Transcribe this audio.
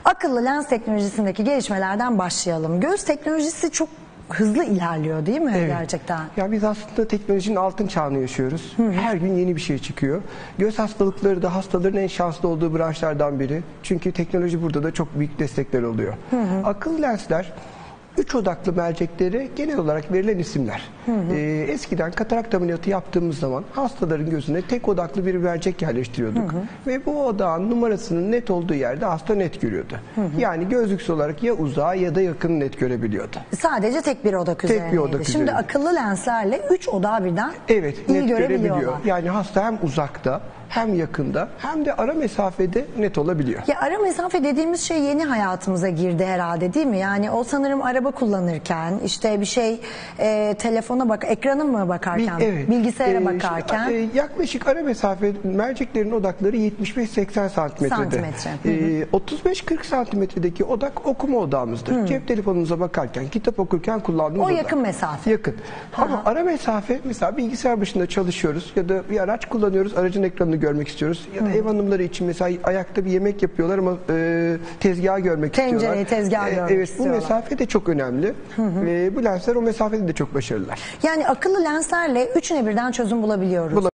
Akıllı lens teknolojisindeki gelişmelerden başlayalım. Göz teknolojisi çok hızlı ilerliyor değil mi gerçekten? Ya biz aslında teknolojinin altın çağını yaşıyoruz. Her gün yeni bir şey çıkıyor. Göz hastalıkları da hastaların en şanslı olduğu branşlardan biri. Çünkü teknoloji burada da çok büyük destekler oluyor. Akıllı lensler 3 odaklı merceklere genel olarak verilen isimler. Eskiden katarakt ameliyatı yaptığımız zaman hastaların gözüne tek odaklı bir mercek yerleştiriyorduk. Ve bu odağın numarasının net olduğu yerde hasta net görüyordu. Yani gözlüksüz olarak ya uzağı ya da yakını net görebiliyordu. Sadece tek bir odak üzerindeydi. Tek bir odak Şimdi üzerinde. akıllı lenslerle 3 odağı birden Evet, iyi net görebiliyorlar. görebiliyor. Yani hasta hem uzakta hem yakında hem de ara mesafede net olabiliyor. Ya ara mesafe dediğimiz şey yeni hayatımıza girdi herhalde değil mi? Yani o sanırım araba kullanırken işte bir şey telefona ekrana mı bakarken, bilgisayara bakarken. Yaklaşık ara mesafe merceklerin odakları 75-80 santimetrede. 35-40 santimetredeki odak okuma odağımızdır. Cep telefonunuza bakarken, kitap okurken kullandığımız odak. O yakın mesafe. Yakın. Ama ara mesafe mesela bilgisayar başında çalışıyoruz ya da bir araç kullanıyoruz, aracın ekranını görmek istiyoruz. Ya da ev hanımları için mesela ayakta bir yemek yapıyorlar ama tezgahı görmek istiyorlar. Tencereyi, tezgahı görmek evet, istiyorlar. bu mesafe de çok önemli. Bu lensler o mesafede de çok başarılılar. Yani akıllı lenslerle üçüne birden çözüm bulabiliyoruz.